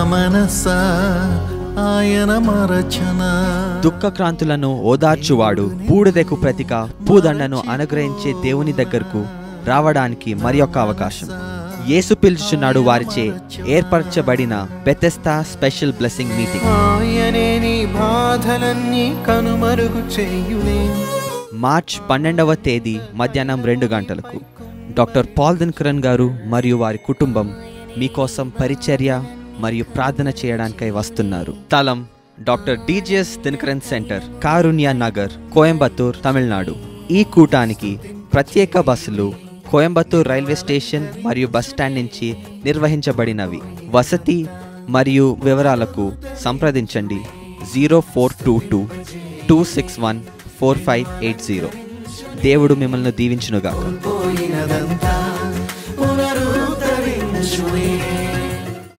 మనసా ఆయన మరచన. దుఃఖక్రాంతులను ఓదార్చువాడు, బూడిదకు ప్రతిక పూదండను అనుగ్రహించే దేవుని దగ్గరకు రావడానికి మరి ఒక అవకాశం. యేసు పిలుచుచున్నాడు వారిచే ఏర్పరచబడిన Bethesda special blessing meeting. March 12వ తేదీ మధ్యాహ్నం 2 గంటలకు డాక్టర్ పాల్ దినకరన్ గారు మరియు వారి కుటుంబం మీకోసం పరిచర్య మరియు ప్రార్థన చేయడానికై వస్తున్నారు. స్థలం doctor DGS Dinakaran centre, Karunya Nagar, Coimbatore, Tamil Nadu. ఈ కూటానికి ప్రత్యేక బస్సులు కోయంబత్తూర్ రైల్వే స్టేషన్ మరియు బస్ స్టాండ్ నుంచి నిర్వహించబడినవి. వసతి మరియు వివరాలకు సంప్రదించండి 0422-261-4580. దేవుడు మిమ్మల్ని దీవించునుగాక.